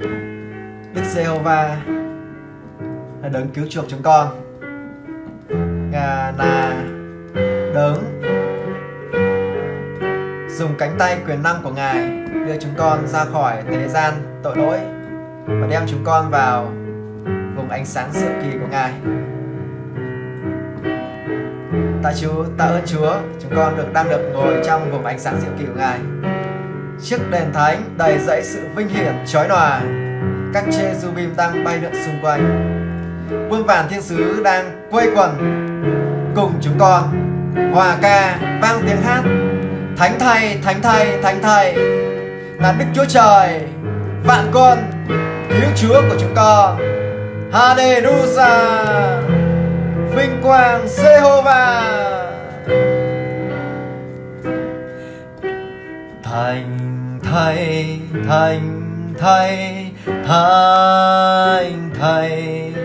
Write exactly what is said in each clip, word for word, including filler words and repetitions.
Đức Giê-hô-va là đấng cứu chuộc chúng con. Ngài là đấng dùng cánh tay quyền năng của Ngài đưa chúng con ra khỏi thế gian tội lỗi và đem chúng con vào vùng ánh sáng diệu kỳ của Ngài. Tạ Chúa, tạ ơn Chúa, chúng con được đang được ngồi trong vùng ánh sáng diệu kỳ của Ngài. Chiếc đền thánh đầy dẫy sự vinh hiển chói lòa, các chê-ru-bim đang bay lượn xung quanh. Muôn vàn thiên sứ đang quây quần cùng chúng con hòa ca vang tiếng hát: Thánh Thầy, Thánh Thầy, Thánh Thầy là Đức Chúa Trời vạn quân, cứu Chúa của chúng con. Hallelujah, vinh quang Giê-hô-va. Thánh Thầy, Thánh Thầy, Thánh Thầy,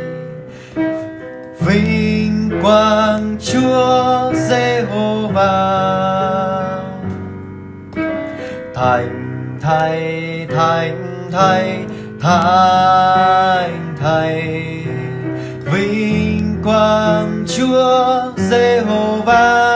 vinh quang Chúa Giê-hô-va. Thánh Thầy, Thánh Thầy, Thánh Thầy, vinh quang Chúa Giê-hô-va.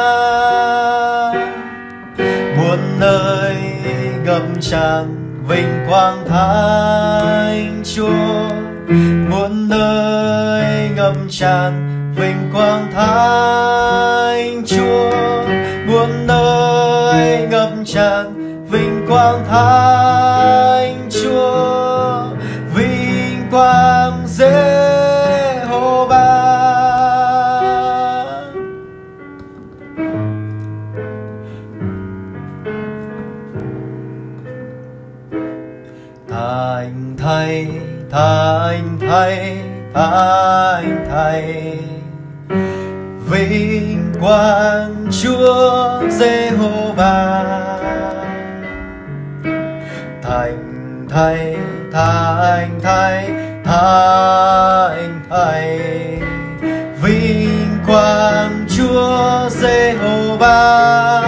Muôn nơi ngập tràn vinh quang Thánh Chúa, muôn nơi ngập tràn vinh quang Thánh Chúa, muôn nơi ngập tràn vinh quang Thánh Chúa, vinh quang Giê-hô-va. Thánh Thầy, Thánh Thầy, Thánh Thầy, vinh quang Chúa Giê-hô-va. Thánh Thầy, Thánh Thầy, Thánh Thầy, vinh quang Chúa Giê-hô-va.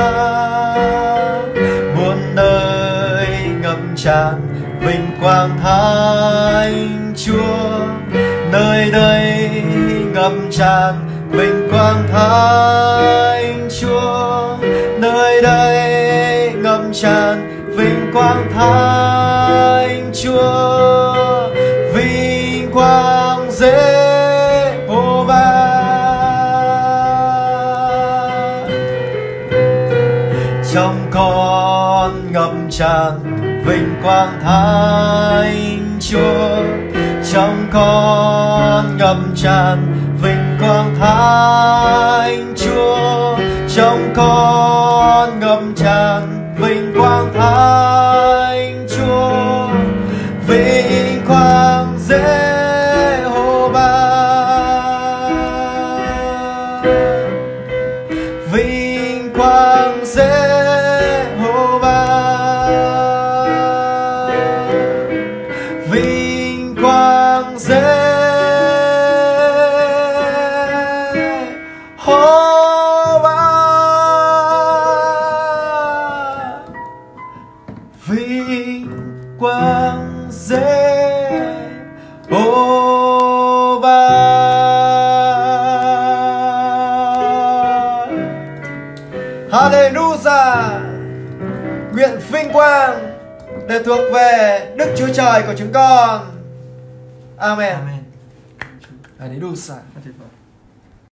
Muôn nơi ngập tràn vinh quang Thánh Chúa, nơi đây ngập tràn vinh quang Thánh Chúa, nơi đây ngập tràn vinh quang Thánh Chúa, vinh quang Giê-hô-va. Trong con ngập tràn vinh quang Thánh Chúa, trong con ngập tràn vinh quang Thánh Chúa, trong con ngập tràn vinh quang Thánh Chúa, vinh quang Giê-hô-va, vinh quang Giê-hô-va, vinh quang Giê-hô-va, vinh quang Giê-hô-va. Hallelujah, nguyện vinh quang để thuộc về Đức Chúa Trời của chúng con. Amen. Amen. Hallelujah.